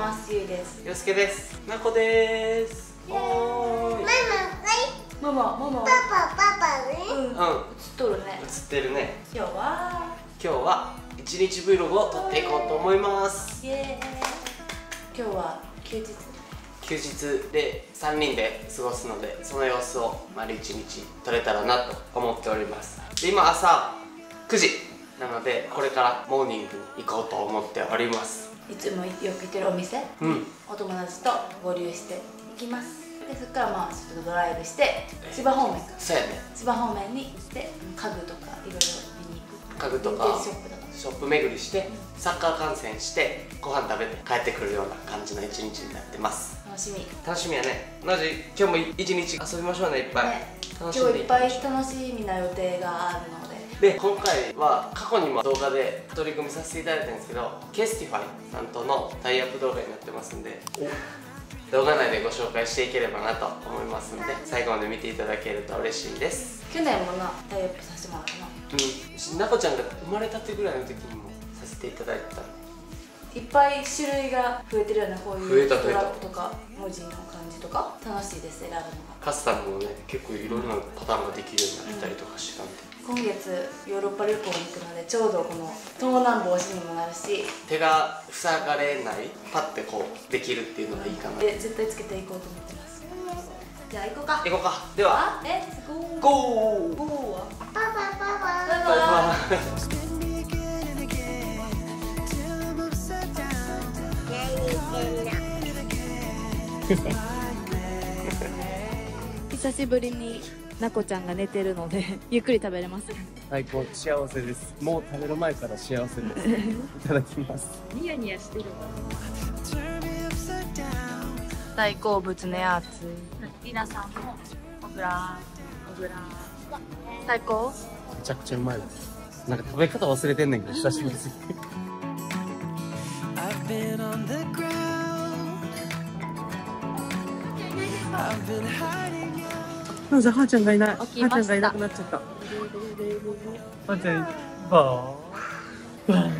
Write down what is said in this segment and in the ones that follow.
ます。ゆいです。 よすけです。なこです。おーい。 ママパパね。 映っとるね。 映ってるね。 今日は一日 Vlog を撮っていこうと思います。 イエーイ。今日は休日で3人で過ごすので、その様子を丸一日撮れたらなと思っております。で今朝9時なので、これからモーニングに行こうと思っております。 いつもよく行ってるお店、お友達と合流して行きます。でそこからまあちょっとドライブして千葉方面か。 そうやね。 千葉方面に行って家具とかいろいろ見に行く。 家具とかショップ巡りして、サッカー観戦して、ご飯食べて帰ってくるような感じの一日になってます。楽しみやね。同じ今日も一日遊びましょうね。いっぱい、 今日いっぱい楽しみな予定があるので、今回は過去にも動画で取り組みさせていただいたんですけど、ケースティファイさんとのタイアップ動画になってますんで、動画内でご紹介していければなと思いますんで、最後まで見ていただけると嬉しいです。 去年もなタイアップさせてもらったな。 なこちゃんが生まれたてぐらいの時にもさせていただいてた。 いっぱい種類が増えてるよね。こういうストラップとか文字の感じとか楽しいです。選ぶのがカスタムもね、結構いろんなパターンができるようになったりとかしてたんで、 今月ヨーロッパ旅行に行くので、ちょうどこの盗難防止にもなるし、 手が塞がれない、パッてこうできるっていうのがいいかな。 で絶対つけていこうと思ってます。じゃあ行こうか。ではレッツゴー。 ゴー。 ゴーはパパ。 バイバイ。久しぶりになこちゃんが寝てるのでゆっくり食べれます。 最高、幸せです。もう食べる前から幸せです。いただきます。 ニヤニヤしてるわ。大好物ね、熱い。りなさんもオブラー最高。 めちゃくちゃうまいです。なんか食べ方忘れてんねんけど、久しぶりすぎて。なぜはーちゃんがいない。はーちゃんがいなくなっちゃった。はーちゃんバー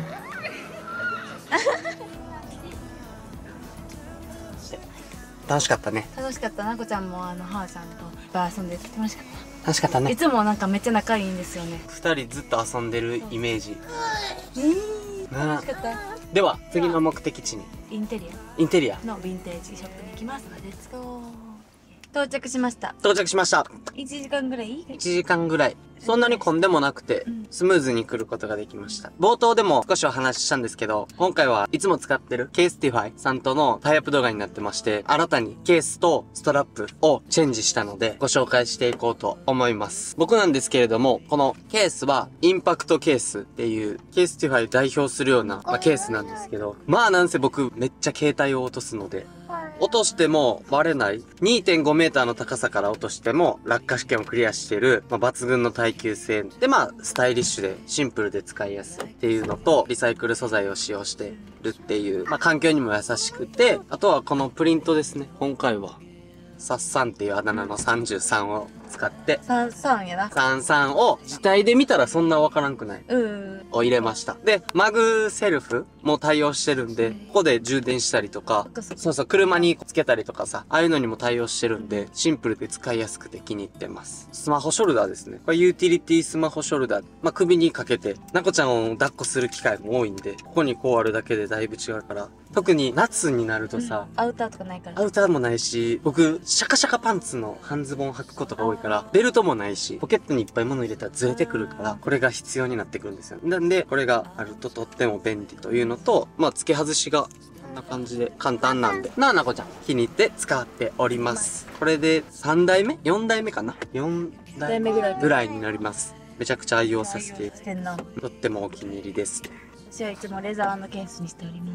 楽しかったね。 楽しかった。なこちゃんもはーちゃんとバー遊んで楽しかった。 楽しかったね。 いつもなんかめっちゃ仲いいんですよね。 2人ずっと遊んでるイメージ。 楽しかった。 では次の目的地にインテリアのヴィンテージショップに行きます。レッツゴー。到着しました。1時間ぐらい 1時間ぐらい。そんなに混んでもなくて、スムーズに来ることができました。冒頭でも少しお話ししたんですけど、今回はいつも使ってるケースティファイさんとのタイアップ動画になってまして、新たにケースとストラップをチェンジしたので、ご紹介していこうと思います。僕なんですけれども、このケースはインパクトケースっていう、ケースティファイ代表するような、ケースなんですけど、なんせ僕めっちゃ携帯を落とすので、落としても割れない。2.5 メーターの高さから落としても落下試験をクリアしている、抜群の耐久性で、スタイリッシュでシンプルで使いやすいっていうのと、リサイクル素材を使用してるっていう、環境にも優しくて、あとはこのプリントですね。今回はサッサンっていうあだ名の33を使って、 33やな。 33を自体で見たらそんなわからんくない。を入れました。で、マグセルフも対応してるんで、ここで充電したりとか、車につけたりとかさ、ああいうのにも対応してるんで、シンプルで使いやすくて気に入ってます。スマホショルダーですね。これユーティリティスマホショルダー。首にかけて、なこちゃんを抱っこする機会も多いんで、ここにこうあるだけでだいぶ違うから、特に夏になるとさ、 アウターとかないから。 アウターもないし、僕、シャカシャカパンツの半ズボンを履くことが多いから、ベルトもないし、ポケットにいっぱい物入れたらずれてくるから、これが必要になってくるんですよ。なんで、これがあるととっても便利というのと、付け外しが、こんな感じで簡単なんで、なこちゃん、気に入って使っております。これで3代目 ?4 代目かな ?4 代目ぐらいになります。めちゃくちゃ愛用させて、とってもお気に入りです。 私はいつもレザーのケースにしております。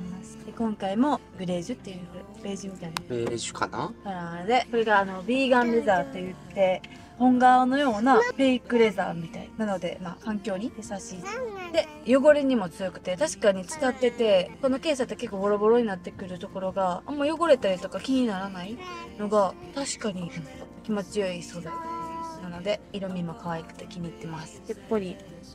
で今回もグレージュっていうベージュみたいなベージュかなカラーで、これがビーガンレザーって言って本革のようなフェイクレザーみたいなので、環境に優しいで汚れにも強くて、確かに使っててこのケースだって結構ボロボロになってくるところがあんま汚れたりとか気にならないのが確かに気持ちよい素材なので、色味も可愛くて気に入ってます。でここに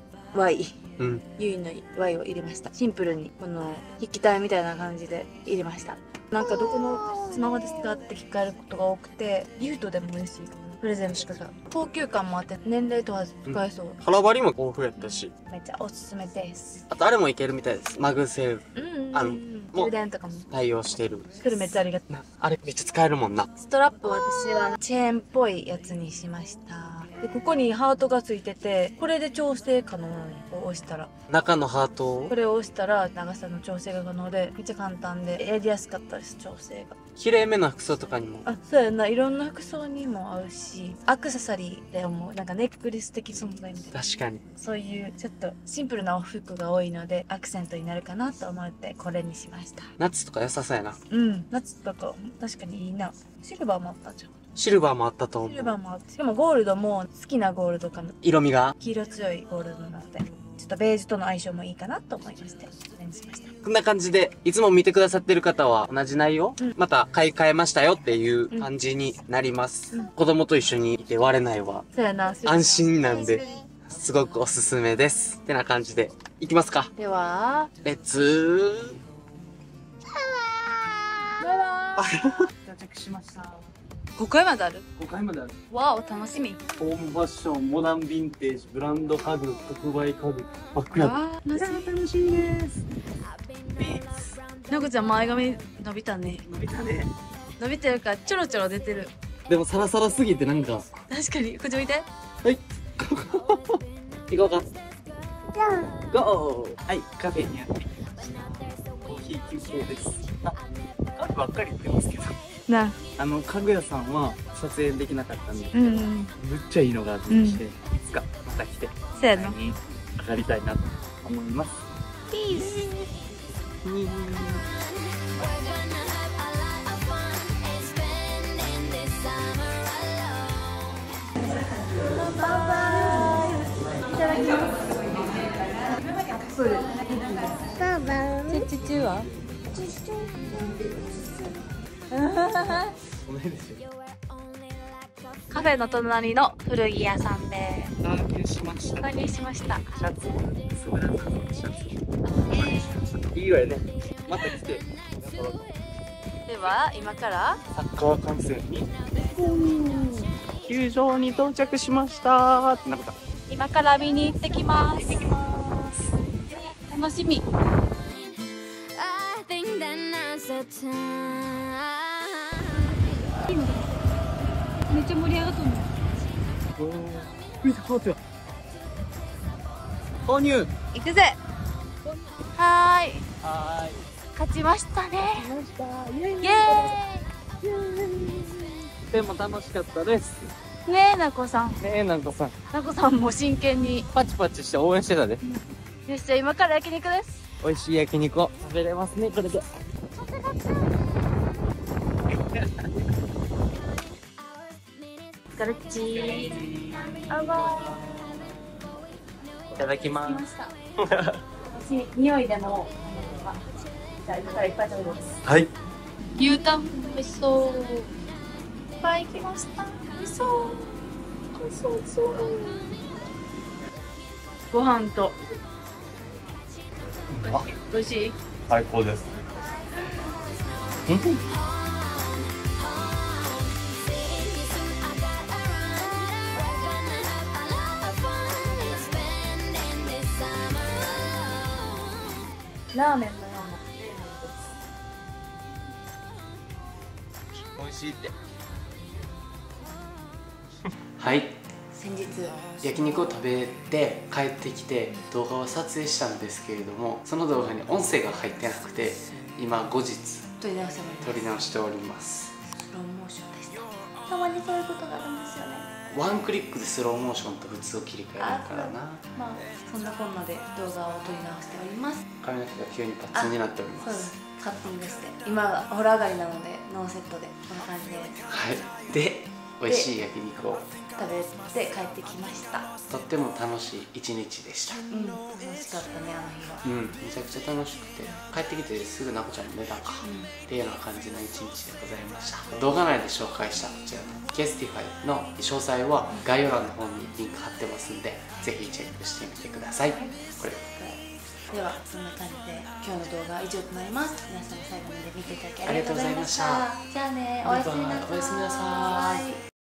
Y、ゆいの Y を入れました。シンプルにこの筆記体みたいな感じで入れました。 なんかどこのスマホですかって聞かれることが多くて、ギフトでも嬉しいかも。プレゼントとか高級感もあって年齢問わず使えそう、 腹張りも豊富やったし、 めっちゃおすすめです。 あとあれもいけるみたいです。マグセールもう充電とかも対応してる。 これめっちゃありがたい。 あれめっちゃ使えるもんな。 ストラップは私はチェーンっぽいやつにしました。でここにハートがついてて、これで調整可能を押したら、 中のハートをこれを押したら長さの調整が可能で、めっちゃ簡単でやりやすかったです。調整が綺麗めな服装とかにも。 あ、そうやな、いろんな服装にも合うし、アクセサリーでもなんかネックレス的存在みたいな、 確かに。 そういうちょっとシンプルなお服が多いのでアクセントになるかなと思ってこれにしました。 夏とか良さそうやな。 夏とか確かにいいな。シルバーもあったじゃん。 シルバーもあったと思シルバう。 ーもあって、しかもゴールドも好きなゴールドかな。 色味が黄色強いゴールドなので、ちょっとベージュとの相性もいいかなと思いまして、これにしました。 こんな感じで、いつも見てくださってる方は同じ内容、また買い替えましたよっていう感じになります。子供と一緒にいて割れないわ。 そうやな、 安心なんで、すごくおすすめです。ってな感じで、いきますか。 では、 レッツバイバーイ。 到着しました。 5回まである。 5回まである。 わお、楽しみ。 ホームファッション、モダンヴィンテージ、ブランド家具、特売家具、バックヤード。 あー、楽しみ。 楽しいです。 のこちゃん前髪伸びたね。 伸びたね。 伸びてるからちょろちょろ出てる。 でもサラサラすぎてなんか、 確かに、こっち見て。 はい。行こうか。 ゴー。はい、カフェにやってきました。コーヒー休憩です。あ、カフェばっかり言ってますけど。 な。 家具屋さんは撮影できなかったんで、 うん。 むっちゃいいのがあって、いつかまた来て、 そうやな。 に上がりたいなと思います。 ピース。 爸爸。 チチはカフェの隣の古着屋さんで購入しました。 購入しました。 シャツ、すごいなシャツ。いいわよね。また来て。 では今からサッカー観戦に球場に到着しましたってなった。 今から見に行ってきます。楽しみ。 I think that now's the time. めっちゃ盛り上がったの。 見て待ってよ。購入。 行くぜ。はーい。 は勝ちましたね。 ーい。イエーイ。 イエでも楽しかったです。 ーイ。ねえなこさん。 ねえ、なんかさ、 なこさんも真剣に。 パチパチして応援してたで。 よし、じゃあ今から焼肉です。 美味しい焼肉を食べれますね、これで。 ガルッチー。あわいただきまー。来ました。私、匂いでも、じゃあ今からいっぱい食べます。 す。はい。 牛タン美味しそう。いっぱい来ました。美味しそう。美味しそう。美味しそう。ご飯と。美味しい。 最高です。 ラーメンのような。 美味しいって。 はい。 先日。 焼肉を食べて帰ってきて動画を撮影したんですけれども、その動画に音声が入ってなくて、今後日撮り直してもらいます。 撮り直しております。 スローモーションでした。たまにそういうことがあるんですよね。 ワンクリックでスローモーションと普通を切り替えるからな。 まあそんなこんなで動画を撮り直しております。 髪の毛が急にパッツンになっておりまそうですす。カッティングして今お風呂上がりなのでノーセットでこんな感じです。 はい。で、美味しい焼肉を食べて帰ってきました。 とっても楽しい一日でした。 うん、楽しかったね、あの日は。 めちゃくちゃ楽しくて、帰ってきてすぐなこちゃんも寝たんか、っていうような感じの一日でございました。動画内で紹介したこちらのケースティファイの詳細は概要欄の方にリンク貼ってますんで、ぜひチェックしてみてください。これではそんな感じで今日の動画は以上となります。皆さん最後まで見ていただきありがとうございました。 じゃあね、おやすみなさい。 おやすみなさい。